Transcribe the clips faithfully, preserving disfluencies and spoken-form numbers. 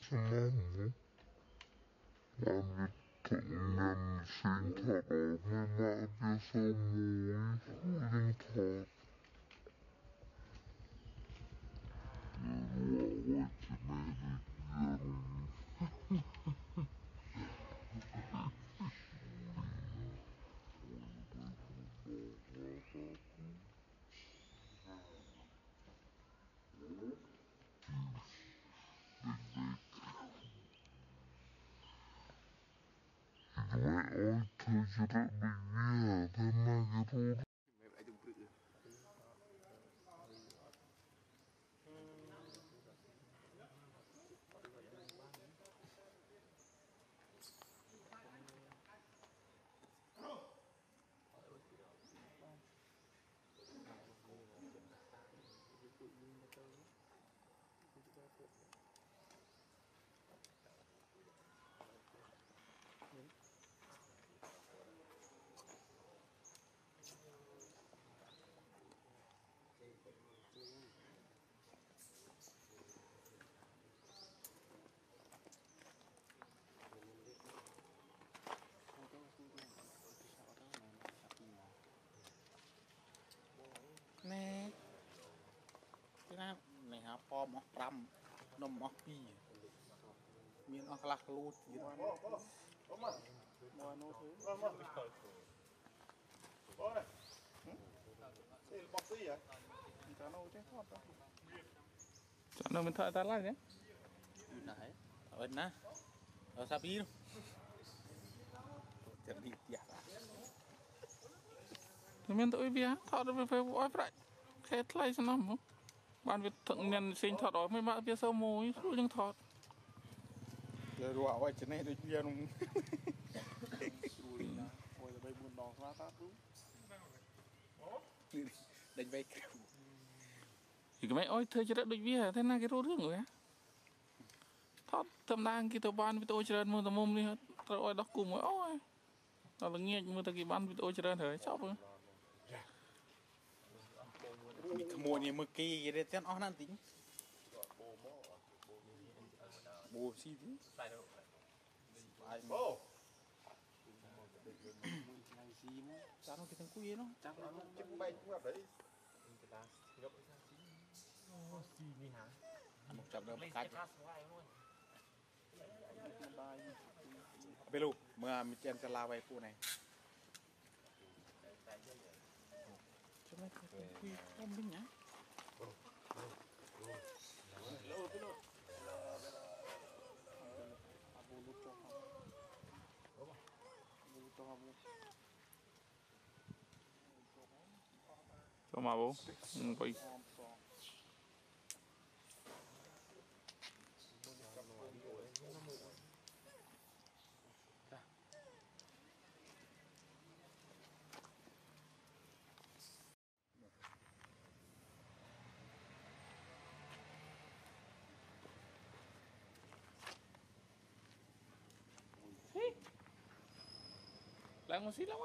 Hanuman Hanuman sinh thật ở mấy mẹ kia sao mùi linh thật Rồi chỉ mẹ đi kia Mẹ ơi thôi chứ đã bị bia thế mà cái thôi nè cái nào này hả pom ốc trăm nôm ốc pi miếng ốc lạc lút gì đó cho nó mình thợ ta lại nhé ở nè ở sao pi luôn chẳng đi tiệt mình tụi bia thọ được về vội vậy khét lại cho nó không bạn việt thượng nhân sinh thọ đó mấy bạn bia sâu mồi rồi nhưng thọ rồi đùa vậy cho nên được bia luôn ôi là bây buồn đỏ quá ta đúng đánh vay thì cái mấy ôi thôi chứ đã được bia thế này cái rô nước rồi á thọ tầm đang cái tàu ban với tôi chơi mua tầm mông đi hết rồi đó cùng với ôi đó là nghe mua tao cái ban với tôi chơi thôi chọc rồi mua nhiều mực kỳ vậy để cho nó ăn tính bù xí tí bù chắc nó cái thằng cùi nó chắc nó chắc bay cũng gặp đấy một trăm đồng cách bê lu mà mình chen la về phụ này cho mấy cái cùi không biết nhá cho mà bố quay lại một xí lắm á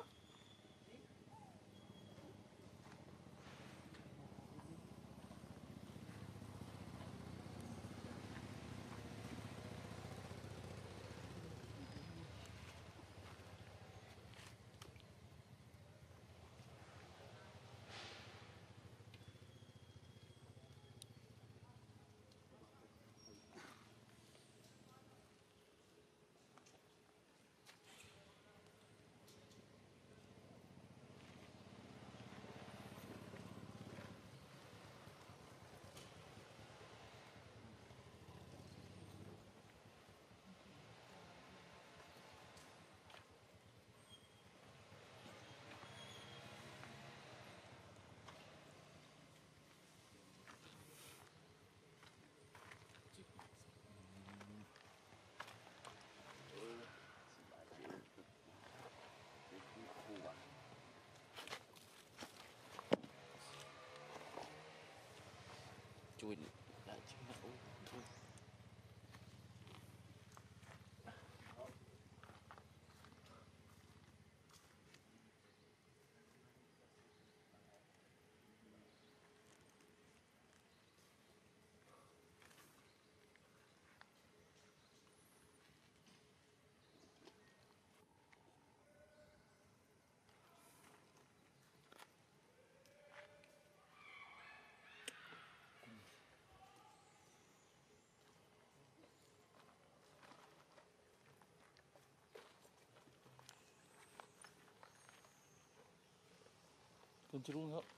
tuần chưa luôn không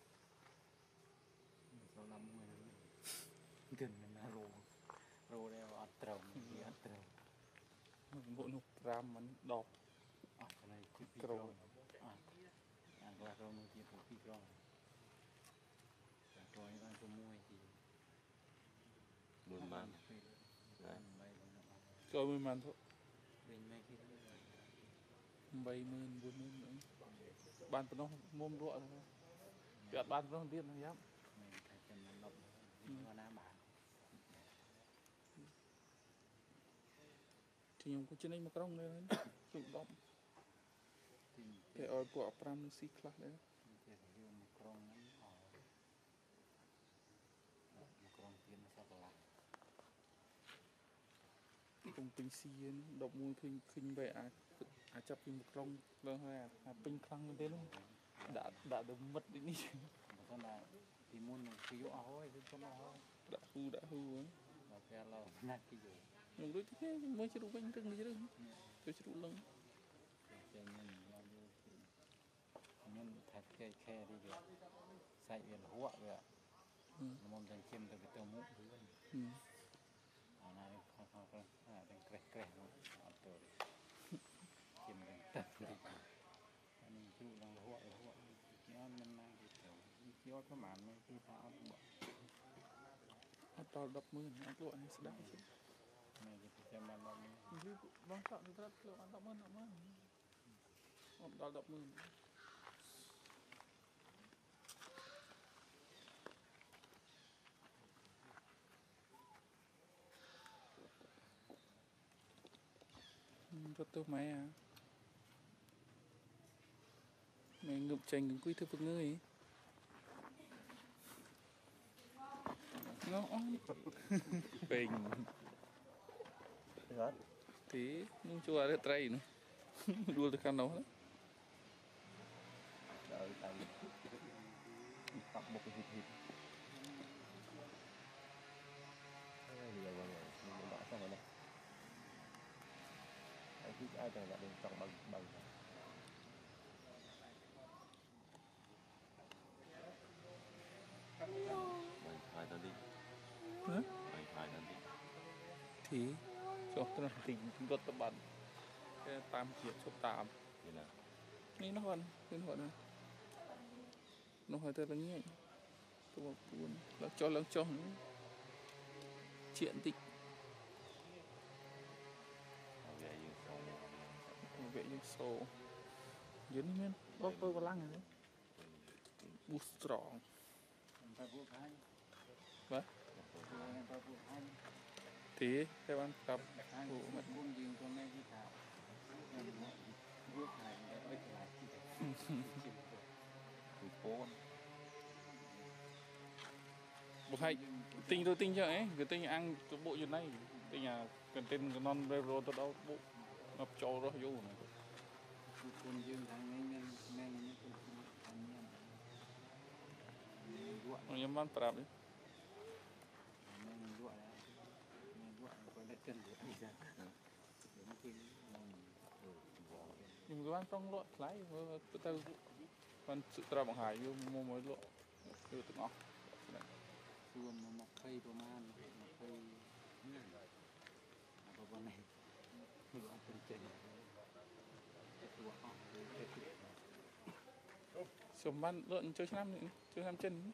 sau năm mươi gần mình là rô rô đeo ăn trồng gì ăn trồng bộ nục ram mình đọc à cái này cứ phi rô à ăn qua rô nó chỉ phụ phi rô rồi ăn cho mua gì buồn man rồi mình màn thôi bên mấy cái bay mơn buồn mơn nữa bàn nó mồm rụa thôi chuyện bàn nó biết nó dám mình phải chân nó lộng nó ná bản thì nhung có chân anh mà trong đây đấy chụp động cái ở của pram xí class đấy thì phải dùng một con nó một con tiền nó sao lại công pin xí độc mùi khinh khinh về à à chập pin một trong lần hai à pin khăng lên luôn đã đã được mất đi đi con là thì muốn cái chỗ áo ấy cho nó đã hư đã hư ấy mà cái là nát cái gì nhưng đối thế mới chỉ đủ bánh trưng đi chứ đừng tôi chỉ đủ lưng cho nên nên thật cái khe đi được xài biển hụa vậy nó mong dành chim từ cái tàu mũ ừ ở này không không không à đang kẹt kẹt nó từ chim đang tật đi anh chú đang hụa hụa nó năm nay thì kiểu chiếu cái màn này khi ta ăn bọ ăn to đập mưa ăn lụa này sẽ đau chứ này thì xem mà nó băng chọn thì rất lụa ăn đập mưa đập mưa ăn to đập mưa rất tốt máy à mày ngụp chành những quy thức vực ngươi nó bình thế nhưng chưa ada try nữa đua được khăn nào đợi tay tập một cái hít hít nhiều rồi mình đã xong rồi này ai thích ai chẳng là đừng chọn bằng bằng mày khai ta đi hả mày khai ta đi thì cho tôi tình rất là bận cái tam chuyện số tám thế nào นี่nó còn cái nó còn nó hỏi tôi là như vậy tôi bảo buồn là cho là cho chuyện tịch về dương sâu vệ dương sâu dưới đi men bóc tôi có lăng này bút strong phải buộc hai vậy phải buộc hai thì theo anh cặp hai của mình buông riêng cho mấy cái thảo buộc hai để ơi lại từ phố buộc hai tinh tôi tinh cho ấy cái tinh ăn cái bộ như này tinh nhà cần tên cái non bero tôi đâu bộ ngập trâu đó vô này con dương thằng mấy men men những con thằng men nhưng mà prap đấy men lụa đấy men lụa có lấy chân để đi ra đến khi nhưng cái ban trong lọ lái vừa tao ban sự tra bằng hải vô mua mới lọ vô từng ngõ xuồng mà một câyประมาณmột cây ở bên này lụa trên trên lụa sớm ban lợn chơi năm nữa chơi năm chân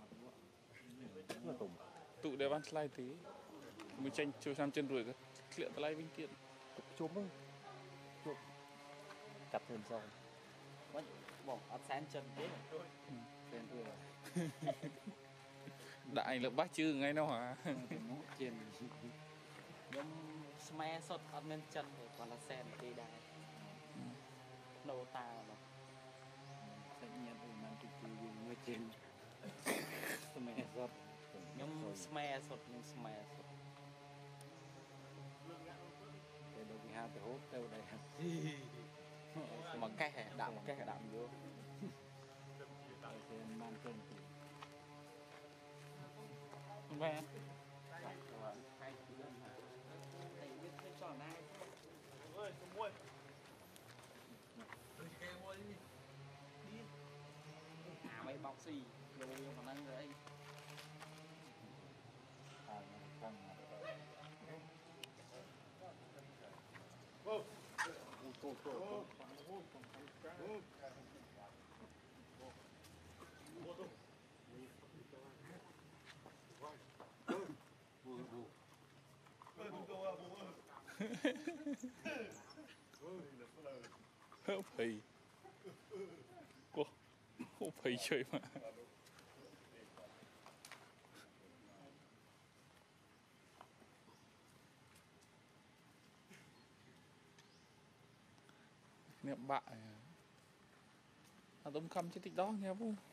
là tùng tụ để ban slide tí mình tranh chơi năm chân rồi cơ liệu slide vinh kiện chôm không chôm cặp thêm xong vẫn bỏ áp sáng chân thế trên thừa đại là bác chứ ngay đâu hả mũ trên giống sme sốt ăn lên chân thì còn là sen đi đài nâu ta mà tự nhiên thì mình chỉ dùng người trên sme sốt nhóm sme sốt nhóm sme sốt để đâu bị hai từ hốt đâu đây mà cái hẻ đạm cái hẻ đạm vô thì mang chân thì mẹ hai thứ mà thầy biết cái trò này ơi mua bọc xì vô vô khả năng đấy Phì cô cô phì chơi mà nè bại à tôm căm chứ tích đó nghe không